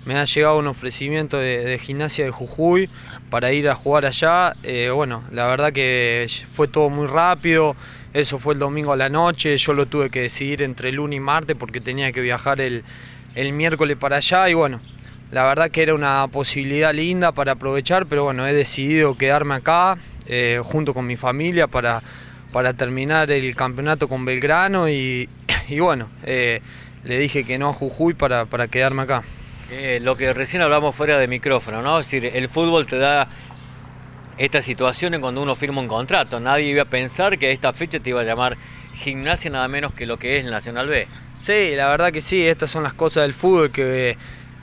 me ha llegado un ofrecimiento de Gimnasia de Jujuy para ir a jugar allá. Bueno, la verdad que fue todo muy rápido, eso fue el domingo a la noche, yo lo tuve que decidir entre lunes y martes porque tenía que viajar el miércoles para allá y bueno, la verdad que era una posibilidad linda para aprovechar, pero bueno, he decidido quedarme acá junto con mi familia para terminar el campeonato con Belgrano y bueno, le dije que no a Jujuy para quedarme acá. Lo que recién hablamos fuera de micrófono, ¿no? Es decir, el fútbol te da estas situaciones cuando uno firma un contrato. Nadie iba a pensar que a esta fecha te iba a llamar Gimnasia nada menos que lo que es el Nacional B. Sí, la verdad que sí, estas son las cosas del fútbol que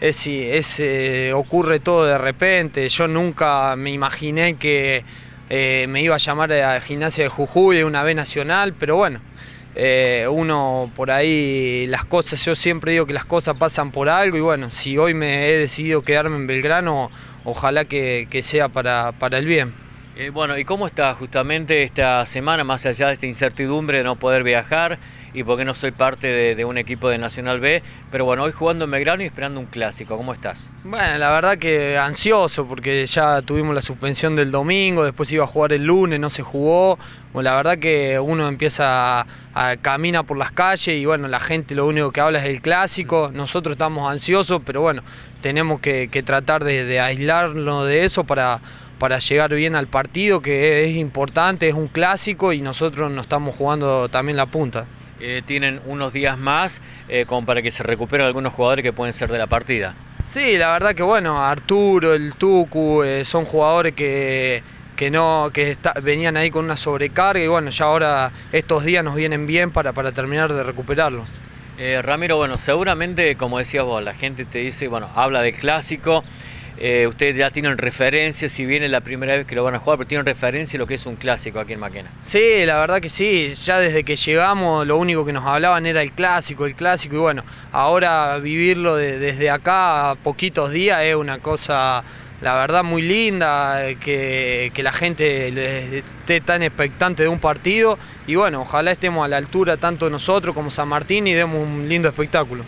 ocurre todo de repente. Yo nunca me imaginé que me iba a llamar a Gimnasia de Jujuy de una B Nacional, pero bueno, uno por ahí, las cosas, yo siempre digo que las cosas pasan por algo y bueno, si hoy me he decidido quedarme en Belgrano, ojalá que sea para el bien. Bueno, ¿y cómo está justamente esta semana, más allá de esta incertidumbre de no poder viajar y porque no soy parte de un equipo de Nacional B, pero bueno, hoy jugando en Belgrano y esperando un clásico, ¿cómo estás? Bueno, la verdad que ansioso porque ya tuvimos la suspensión del domingo, después iba a jugar el lunes, no se jugó. Bueno, la verdad que uno empieza a caminar por las calles y bueno, la gente lo único que habla es del clásico. Nosotros estamos ansiosos, pero bueno, tenemos que tratar de aislarnos de eso para llegar bien al partido, que es importante, es un clásico y nosotros nos estamos jugando también la punta. Tienen unos días más como para que se recuperen algunos jugadores que pueden ser de la partida. Sí, la verdad que bueno, Arturo, el Tucu, son jugadores que venían ahí con una sobrecarga y bueno, ya ahora estos días nos vienen bien para terminar de recuperarlos. Ramiro, bueno, seguramente, como decías vos, la gente te dice, bueno, habla del clásico, ustedes ya tienen referencia, si bien es la primera vez que lo van a jugar, pero tienen referencia de lo que es un clásico aquí en Maquena. Sí, la verdad que sí, ya desde que llegamos lo único que nos hablaban era el clásico y bueno, ahora vivirlo desde acá a poquitos días es una cosa, la verdad, muy linda, que la gente esté tan expectante de un partido y bueno, ojalá estemos a la altura tanto nosotros como San Martín y demos un lindo espectáculo.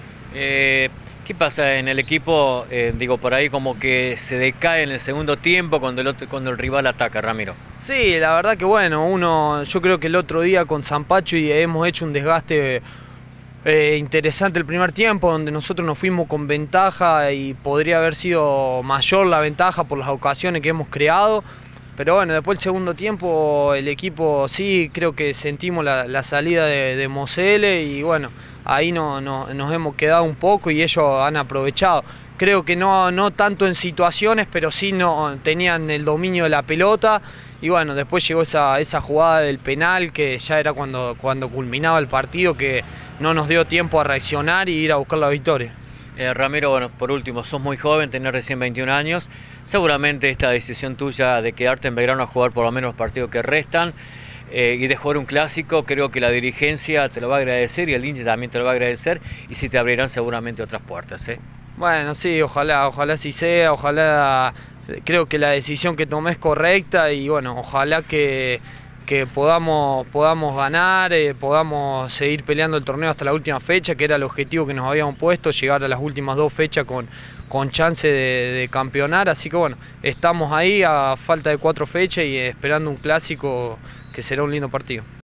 ¿Qué pasa en el equipo? Digo, por ahí como que se decae en el segundo tiempo cuando el rival ataca, Ramiro. Sí, la verdad que bueno, yo creo que el otro día con Zampacho hemos hecho un desgaste interesante el primer tiempo, donde nosotros nos fuimos con ventaja y podría haber sido mayor la ventaja por las ocasiones que hemos creado. Pero bueno, después el segundo tiempo el equipo sí, creo que sentimos la salida de Mosele y bueno, ahí nos hemos quedado un poco y ellos han aprovechado. Creo que no tanto en situaciones, pero sí tenían el dominio de la pelota y bueno, después llegó esa jugada del penal que ya era cuando culminaba el partido, que no nos dio tiempo a reaccionar y ir a buscar la victoria. Ramiro, bueno, por último, sos muy joven, tenés recién 21 años, seguramente esta decisión tuya de quedarte en Belgrano a jugar por lo menos los partidos que restan y de jugar un clásico, creo que la dirigencia te lo va a agradecer y el hincha también te lo va a agradecer y se te abrirán seguramente otras puertas, ¿eh? Bueno, sí, ojalá así sea, ojalá, creo que la decisión que tomé es correcta y bueno, ojalá que podamos ganar, podamos seguir peleando el torneo hasta la última fecha, que era el objetivo que nos habíamos puesto, llegar a las últimas 2 fechas con chance de campeonar, así que bueno, estamos ahí a falta de 4 fechas y esperando un clásico que será un lindo partido.